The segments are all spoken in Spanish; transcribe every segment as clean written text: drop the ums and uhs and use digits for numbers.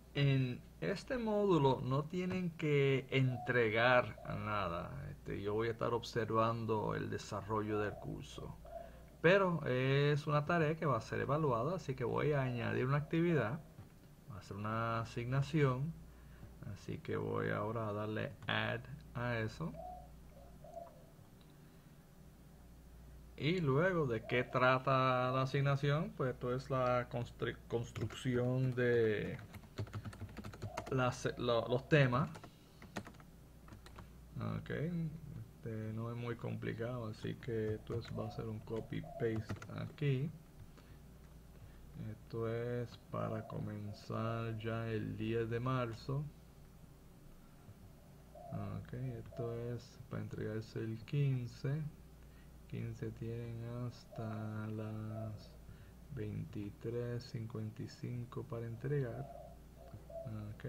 En este módulo no tienen que entregar nada. Yo voy a estar observando el desarrollo del curso. Pero es una tarea que va a ser evaluada, así que voy a añadir una actividad. Va a ser una asignación. Así que voy ahora a darle add a eso. Y luego, ¿de qué trata la asignación? Pues esto es la construcción de los temas. Ok, no es muy complicado, así que esto va a ser un copy paste aquí. Esto es para comenzar ya el 10 de marzo. Ok, esto es para entregarse el 15. 15 tienen hasta las 23:55 para entregar. Ok,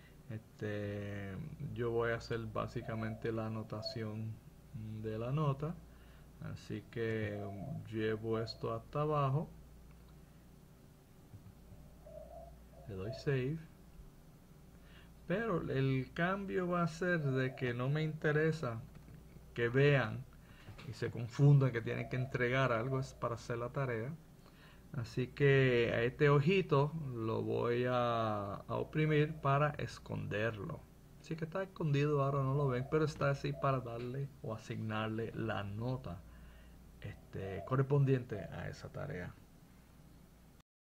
yo voy a hacer básicamente la anotación de la nota, así que llevo esto hasta abajo, le doy save, pero el cambio va a ser de que no me interesa que vean y se confundan que tienen que entregar algo, es para hacer la tarea. Así que a este ojito lo voy a oprimir para esconderlo. Así que está escondido, ahora no lo ven, pero está así para darle o asignarle la nota correspondiente a esa tarea.